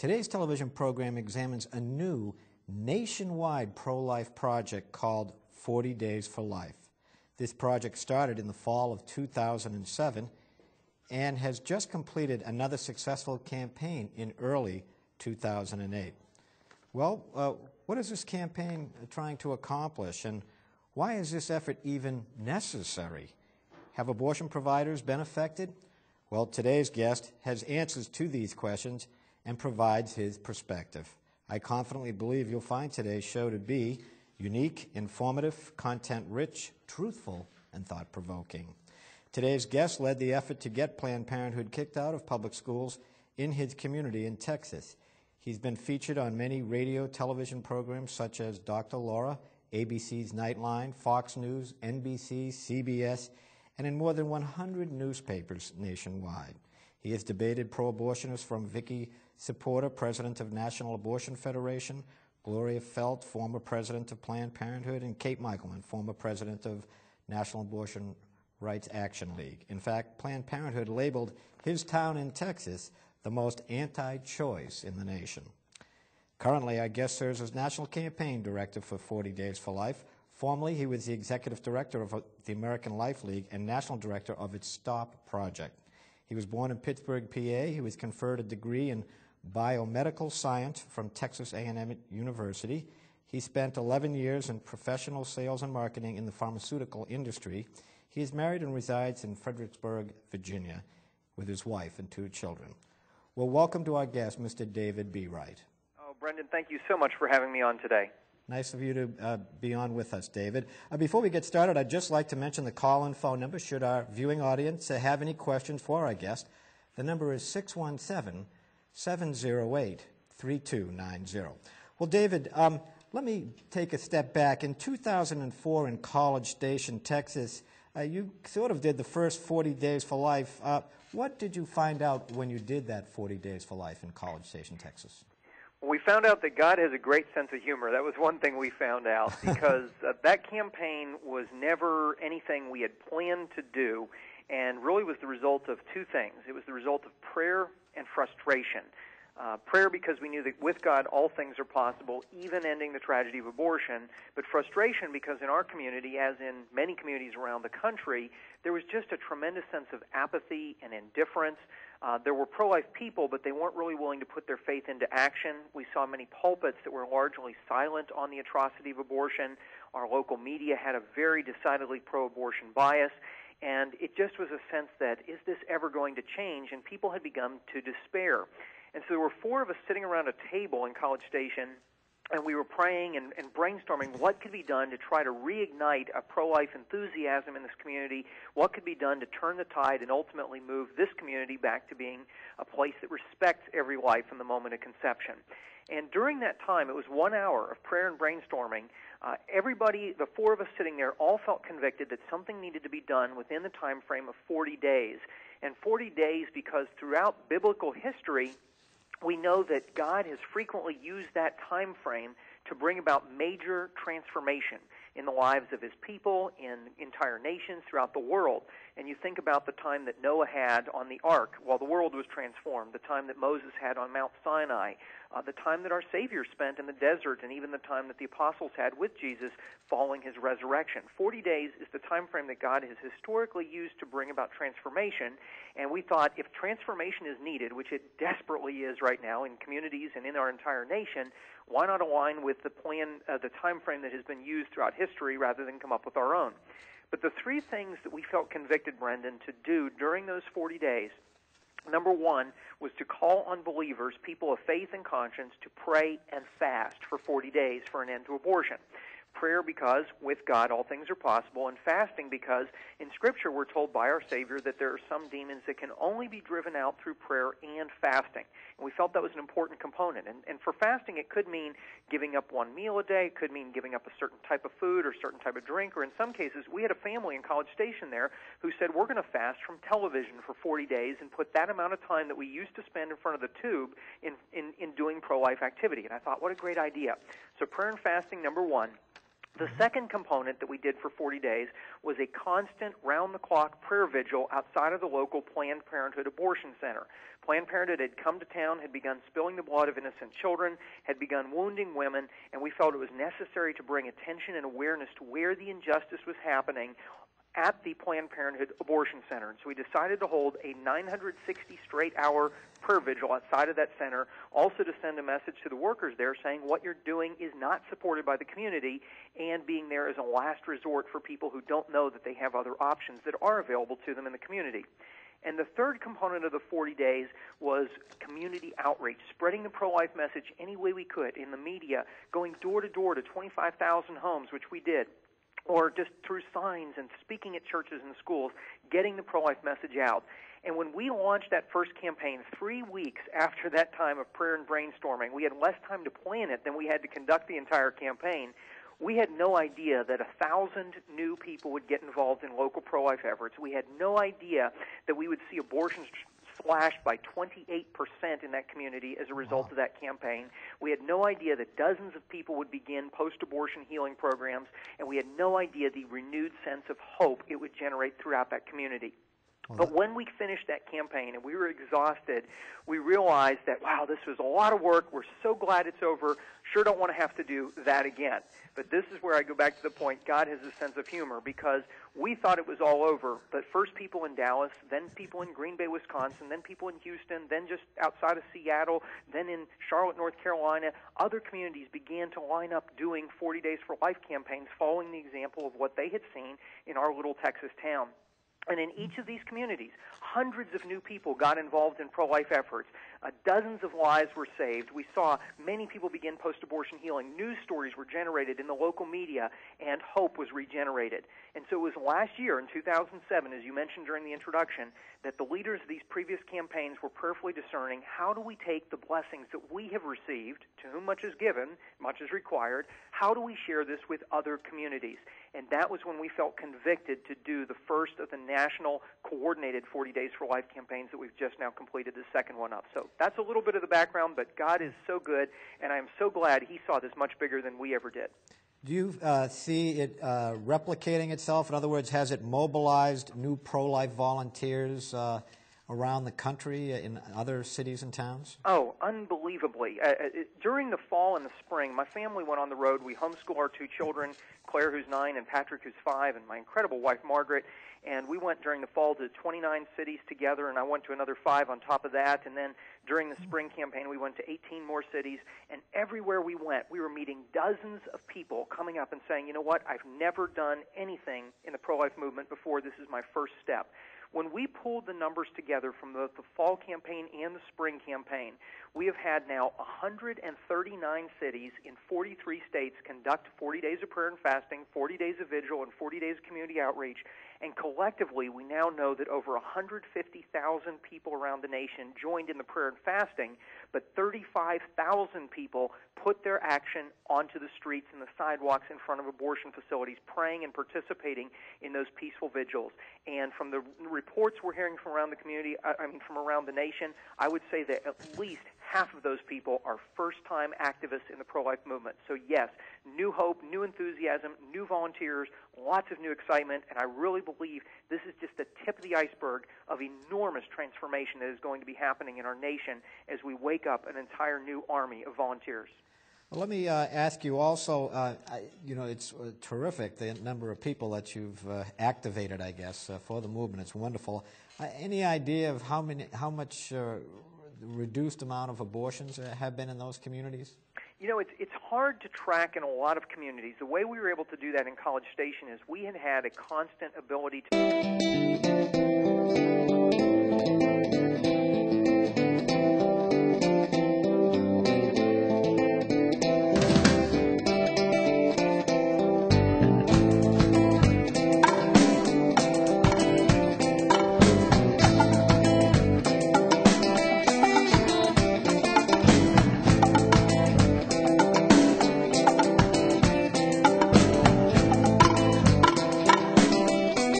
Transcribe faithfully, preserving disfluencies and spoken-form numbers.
Today's television program examines a new nationwide pro-life project called forty days for life. This project started in the fall of two thousand seven and has just completed another successful campaign in early two thousand eight. Well, uh, what is this campaign trying to accomplish, and why is this effort even necessary? Have abortion providers been affected? Well, today's guest has answers to these questions and provides his perspective. I confidently believe you'll find today's show to be unique, informative, content-rich, truthful, and thought-provoking. Today's guest led the effort to get Planned Parenthood kicked out of public schools in his community in Texas. He's been featured on many radio, television programs such as Doctor Laura, A B C's Nightline, Fox News, N B C, C B S, and in more than one hundred newspapers nationwide. He has debated pro-abortionists from Vicky Supporter, president of National Abortion Federation, Gloria Felt, former president of Planned Parenthood, and Kate Michelman, former president of National Abortion Rights Action League. In fact, Planned Parenthood labeled his town in Texas the most anti-choice in the nation. Currently, our guest serves as National Campaign Director for forty days for life. Formerly, he was the Executive Director of the American Life League and National Director of its STOP project. He was born in Pittsburgh, P A. He was conferred a degree in biomedical science from Texas A and M University. He spent eleven years in professional sales and marketing in the pharmaceutical industry. He is married and resides in Fredericksburg, Virginia, with his wife and two children. Well, welcome to our guest, Mister David B. Wright. Oh, Brendan, thank you so much for having me on today. Nice of you to uh, be on with us, David. Uh, before we get started, I'd just like to mention the call-in phone number should our viewing audience uh, have any questions for our guest. The number is six one seven, seven zero eight, three two nine zero. Well, David, um, let me take a step back. In two thousand four in College Station, Texas, uh, you sort of did the first forty days for life. Uh, what did you find out when you did that forty days for life in College Station, Texas? We found out that God has a great sense of humor. That was one thing we found out, because uh, that campaign was never anything we had planned to do, and really was the result of two things. It was the result of prayer and frustration. Uh, prayer because we knew that with God all things are possible, even ending the tragedy of abortion, but frustration because in our community, as in many communities around the country, there was just a tremendous sense of apathy and indifference. Uh, there were pro-life people, but they weren't really willing to put their faith into action. We saw many pulpits that were largely silent on the atrocity of abortion. Our local media had a very decidedly pro-abortion bias, and it just was a sense that, is this ever going to change? And people had begun to despair. And so there were four of us sitting around a table in College Station, and we were praying and, and brainstorming what could be done to try to reignite a pro-life enthusiasm in this community, what could be done to turn the tide and ultimately move this community back to being a place that respects every life from the moment of conception. And during that time, it was one hour of prayer and brainstorming. Uh, everybody, the four of us sitting there, all felt convicted that something needed to be done within the time frame of forty days. And forty days because throughout biblical history, we know that God has frequently used that time frame to bring about major transformation in the lives of his people, in entire nations throughout the world. And you think about the time that Noah had on the ark while the world was transformed, the time that Moses had on Mount Sinai, uh, the time that our Savior spent in the desert, and even the time that the apostles had with Jesus following his resurrection. Forty days is the time frame that God has historically used to bring about transformation, and we thought if transformation is needed, which it desperately is right now in communities and in our entire nation, why not align with the plan, uh, the time frame that has been used throughout history rather than come up with our own? But the three things that we felt convicted, Brendan, to do during those forty days, number one was to call on believers, people of faith and conscience, to pray and fast for forty days for an end to abortion. Prayer because with God all things are possible, and fasting because in Scripture we're told by our Savior that there are some demons that can only be driven out through prayer and fasting. And we felt that was an important component. And, and for fasting, it could mean giving up one meal a day. It could mean giving up a certain type of food or certain type of drink. Or in some cases, we had a family in College Station there who said, we're going to fast from television for forty days and put that amount of time that we used to spend in front of the tube in, in, in doing pro-life activity. And I thought, what a great idea. So prayer and fasting, number one. The second component that we did for forty days was a constant round-the-clock prayer vigil outside of the local Planned Parenthood abortion center. Planned Parenthood had come to town, had begun spilling the blood of innocent children, had begun wounding women, and we felt it was necessary to bring attention and awareness to where the injustice was happening at the Planned Parenthood abortion center. And so we decided to hold a nine hundred sixty straight hour prayer vigil outside of that center, also to send a message to the workers there saying what you're doing is not supported by the community, and being there as a last resort for people who don't know that they have other options that are available to them in the community. And the third component of the forty days was community outreach, spreading the pro-life message any way we could in the media, going door to door to twenty-five thousand homes, which we did, or just through signs and speaking at churches and schools, getting the pro-life message out. And when we launched that first campaign, three weeks after that time of prayer and brainstorming, we had less time to plan it than we had to conduct the entire campaign. We had no idea that a thousand new people would get involved in local pro-life efforts. We had no idea that we would see abortions slashed by twenty-eight percent in that community as a result wow. of that campaign. We had no idea that dozens of people would begin post-abortion healing programs, and we had no idea the renewed sense of hope it would generate throughout that community. But when we finished that campaign and we were exhausted, we realized that, wow, this was a lot of work. We're so glad it's over. Sure don't want to have to do that again. But this is where I go back to the point, God has a sense of humor, because we thought it was all over. But first people in Dallas, then people in Green Bay, Wisconsin, then people in Houston, then just outside of Seattle, then in Charlotte, North Carolina, other communities began to line up doing forty days for life campaigns, following the example of what they had seen in our little Texas town. And in each of these communities, hundreds of new people got involved in pro-life efforts. Uh, dozens of lives were saved. We saw many people begin post-abortion healing. News stories were generated in the local media, and hope was regenerated. And so it was last year, in two thousand seven, as you mentioned during the introduction, that the leaders of these previous campaigns were prayerfully discerning, how do we take the blessings that we have received, to whom much is given, much is required, how do we share this with other communities? And that was when we felt convicted to do the first of the national coordinated forty days for life campaigns that we've just now completed the second one up. So that's a little bit of the background, but God is so good, and I am so glad He saw this much bigger than we ever did. Do you uh, see it uh, replicating itself? In other words, has it mobilized new pro-life volunteers uh, around the country in other cities and towns? Oh, unbelievably. Uh, it, during the fall and the spring, my family went on the road. We homeschool our two children, Claire, who's nine, and Patrick, who's five, and my incredible wife, Margaret. And we went during the fall to twenty-nine cities together, and I went to another five on top of that. And then during the spring campaign, we went to eighteen more cities. And everywhere we went, we were meeting dozens of people coming up and saying, you know what, I've never done anything in the pro-life movement before. This is my first step. When we pulled the numbers together from the, the fall campaign and the spring campaign, we have had now one hundred thirty-nine cities in forty-three states conduct forty days of prayer and fasting, forty days of vigil, and forty days of community outreach. And collectively, we now know that over one hundred fifty thousand people around the nation joined in the prayer and fasting, but thirty-five thousand people put their action onto the streets and the sidewalks in front of abortion facilities, praying and participating in those peaceful vigils. And from the reports we're hearing from around the community, I mean from around the nation, I would say that at least half of those people are first-time activists in the pro-life movement. So yes, new hope, new enthusiasm, new volunteers, lots of new excitement, and I really believe this is just the tip of the iceberg of enormous transformation that is going to be happening in our nation as we wake up an entire new army of volunteers. Well, let me uh, ask you also, uh, I, you know, it's uh, terrific, the number of people that you've uh, activated, I guess, uh, for the movement. It's wonderful. Uh, any idea of how many, how much uh, reduced amount of abortions uh, have been in those communities? You know, it's it's hard to track in a lot of communities. The way we were able to do that in College Station is we had had a constant ability to...